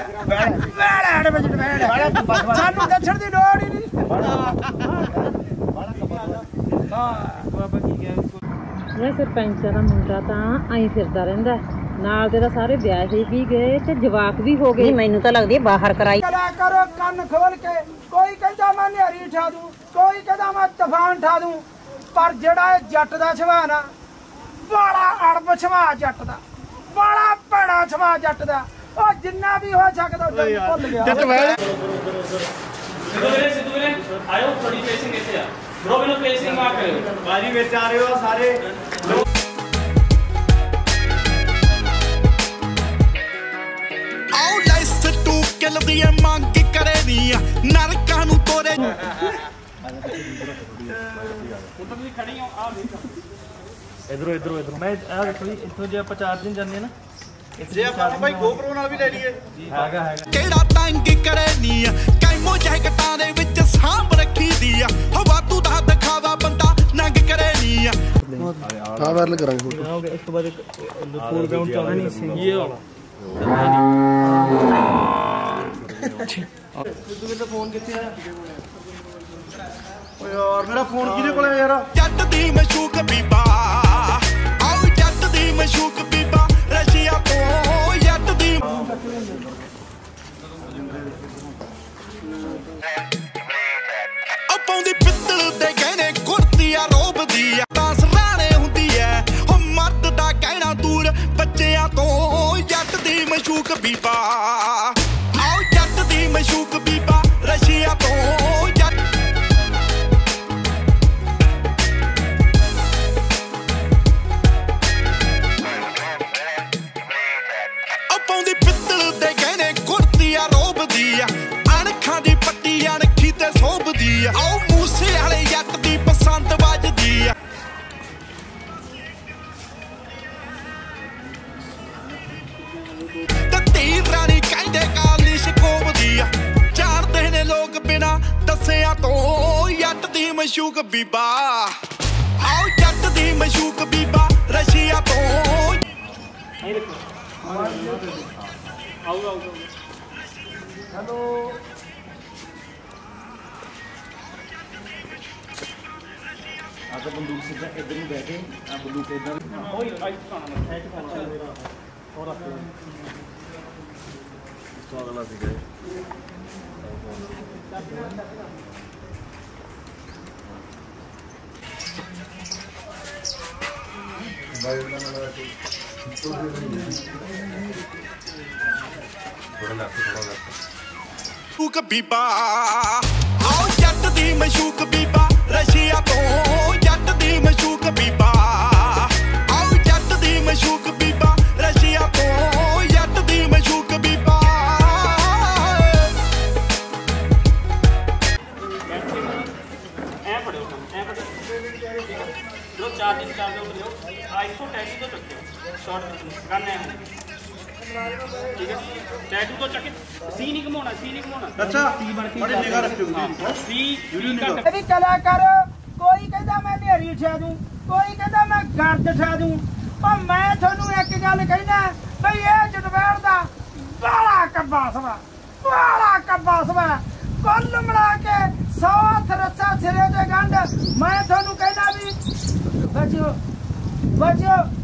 सानू दसण दी लोड़ ही नहीं। ਇਹ ਸਰਪੰਚਾਂ ਦਾ ਮੁੰਡਾ ਤਾਂ ਆਈ ਫਿਰਦਾ ਰਹਿੰਦਾ ਨਾਲ ਦੇ ਤਾਂ ਸਾਰੇ ਵਿਆਹ ਵੀ ਗਏ ਤੇ ਜਵਾਕ ਵੀ ਹੋ ਗਏ। ਮੈਨੂੰ ਤਾਂ ਲੱਗਦੀ ਬਾਹਰ ਕਰਾਈ करो कन्न खोल के। कोई कहता मैं नेरी उठा दूं, कोई कहता मैं तूफान उठा दूं, पर जेड़ा जट दा सुभाऽ ना बड़ा अड़ब सुभाऽ जट दा, बड़ा भैड़ा सुभाऽ जट दा। ओ जिन्ना भी हो सकदा भुल गया। सिद्धू वीरे आयो थोड़ी पेसिंग इत्थे आ ब्रो मैनू पेसिंग मार करियो बाजी विच आ रहे हो सारे आओ लाइस टू किल दी मांग करे दी नरकां नू तोरे तुम खड़ी हो आ इधरों इधरों इधरों मैं थोड़ी इथों जे आप 4 दिन जाने ना जे अपन भाई GoPro नाल भी ले लिए हैगा केड़ा तंग करे नी कैमो जैकटां दे विच सांभ रखी दी हवा तू दा दिखावा बंदा नंग करे नी हां वायरल करांगे फोटो हो गया। इसके बाद एक फूड ग्राउंड चलना नहीं ये वाला सिद्धू दा फोन किथे है ओ यार मेरा फोन किदे कोल है यार जट दी मशूक बीबा आओ जट दी मशूक बीबा रशिया तो जट दी पाउंदी पित्तल दे गहने कुर्तियां रोबदी तां सराणे हुंदी ऐ ओ मर्द दा कहना दूर बच्चियां तो जट दी मशूक बीबा आओ जट दी मशूक बीबा रशिया तो जट पाउंदी पित्तल दे गहने कुर्तियां रोबदी अणखां दी पट्टी अणखी ते सोभदी आओ मूसे वाले जट दी पसंद वजदी ते तीर रानी कहंदे काली शकोभदी जानदे ने लोग बिना दस्सिया तो जट दी मशूक बीबा आओ जट दी मशूक बीबा रशिया तो हेलो आगे बंदूक सीधा इधर ही बैठे आप बंदूक इधर ओए आई खाना और रख लो इसको अगला सीधा मशूक बीबा आओ जट दी मशूक बीबा रशिया तो जट दी मशूक बीबा आओ जट दी मशूक बीबा रशिया तो जट दी मशूक बीबा ए पड़ो ब्रो 4 दिन 4 दो ब्रो आईफोन टैटू तो चक्के शॉर्ट गन है ठीक है टैटू तो चक्के सी नहीं घुमाना अच्छा बड़ी निगाह रखियो सी भी कलाकार कोई कहता मैं नेरी उठा दूं, कोई कहता मैं गर्द उठा दूं। और मैं थानू एक गल कहना भई ये जटवैड़ दा बड़ा कब्बा सवा कुल मिला के 100 हथ रस्सा सिरे ते गंढ। मैं थानू कहना भी बचो